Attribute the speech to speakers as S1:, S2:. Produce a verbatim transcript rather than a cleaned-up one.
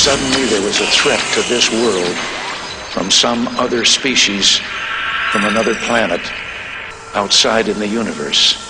S1: suddenly there was a threat to this world from some other species, from another planet, outside in the universe.